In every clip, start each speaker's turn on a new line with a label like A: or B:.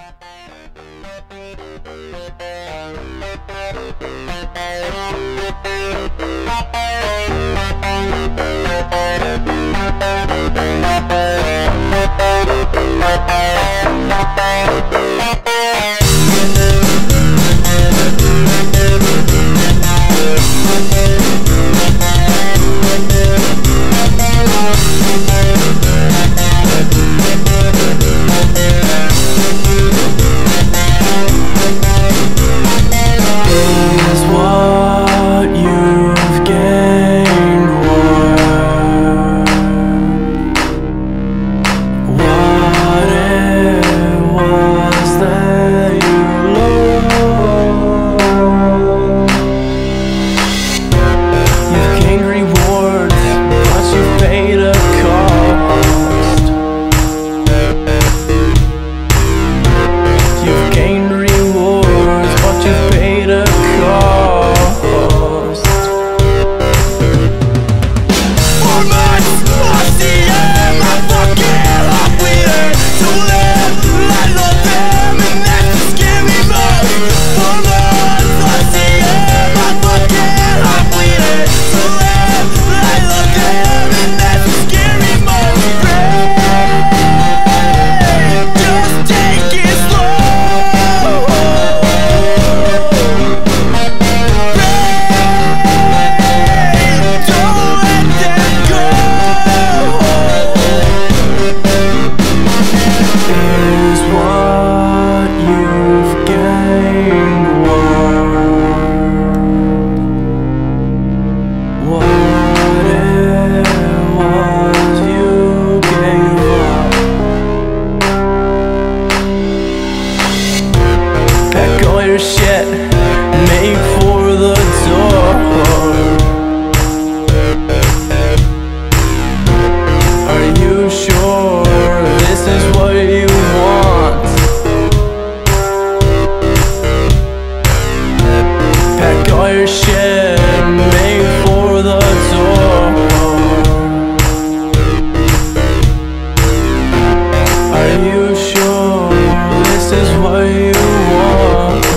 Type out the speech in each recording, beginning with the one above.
A: Shit, make for the door. Are you sure this is what you want? Pack all your shit, make for the door. Are you sure this is what you want?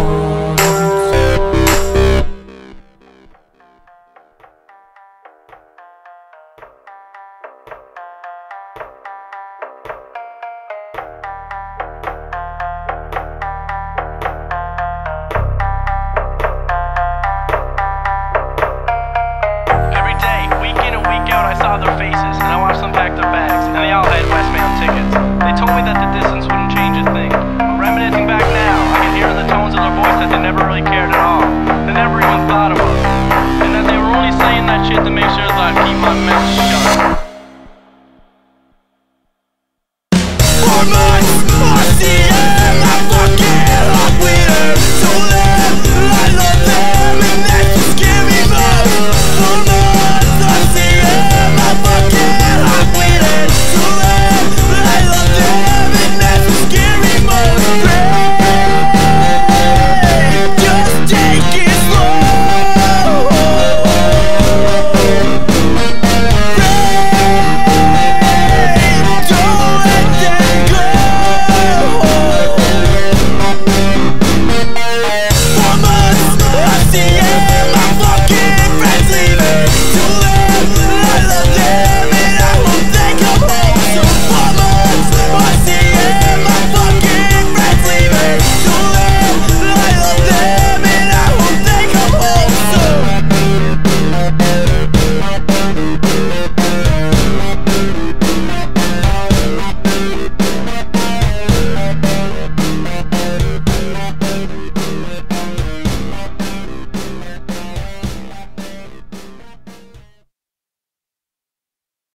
B: I saw their faces, and I watched them pack their bags, and they all had westbound tickets. They told me that the distance wouldn't